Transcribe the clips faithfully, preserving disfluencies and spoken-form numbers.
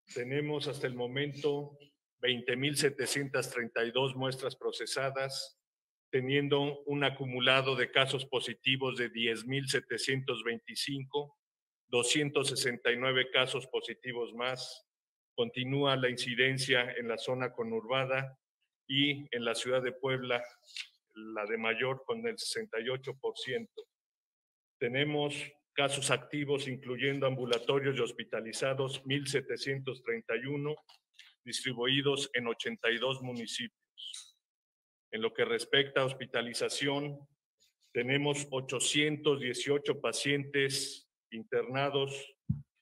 Tenemos hasta el momento veinte mil setecientas treinta y dos muestras procesadas, teniendo un acumulado de casos positivos de diez mil setecientos veinticinco, doscientos sesenta y nueve casos positivos más. Continúa la incidencia en la zona conurbada y en la ciudad de Puebla, la de mayor, con el sesenta y ocho por ciento. Tenemos casos activos, incluyendo ambulatorios y hospitalizados, mil setecientos treinta y uno, distribuidos en ochenta y dos municipios. En lo que respecta a hospitalización, tenemos ochocientos dieciocho pacientes internados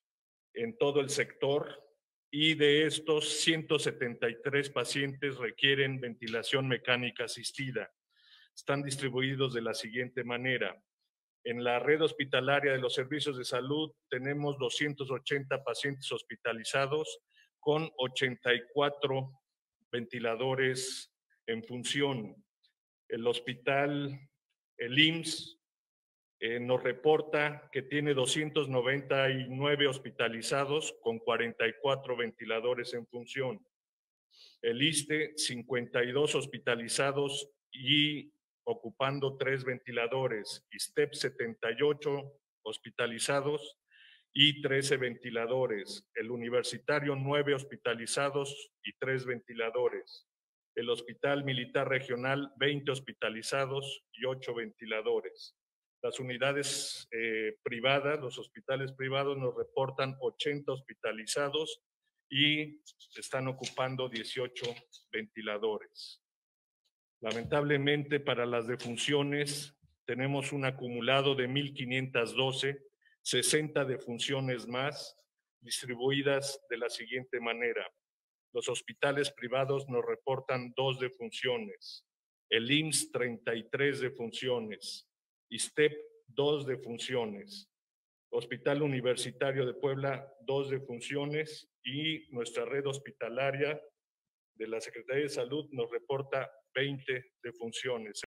en todo el sector y de estos ciento setenta y tres pacientes requieren ventilación mecánica asistida. Están distribuidos de la siguiente manera. En la red hospitalaria de los servicios de salud tenemos doscientos ochenta pacientes hospitalizados con ochenta y cuatro ventiladores en función. El hospital, el I M S S, eh, nos reporta que tiene doscientos noventa y nueve hospitalizados con cuarenta y cuatro ventiladores en función. El ISSSTE, cincuenta y dos hospitalizados y ocupando tres ventiladores. ISSSTEP, setenta y ocho hospitalizados y trece ventiladores. El universitario, nueve hospitalizados y tres ventiladores. El Hospital Militar Regional, veinte hospitalizados y ocho ventiladores. Las unidades eh, privadas, los hospitales privados nos reportan ochenta hospitalizados y están ocupando dieciocho ventiladores. Lamentablemente, para las defunciones tenemos un acumulado de mil quinientas doce, sesenta defunciones más, distribuidas de la siguiente manera. Los hospitales privados nos reportan dos defunciones, el I M S S, treinta y tres defunciones, ISSSTEP, dos defunciones, Hospital Universitario de Puebla, dos defunciones y nuestra red hospitalaria de la Secretaría de Salud nos reporta veinte defunciones.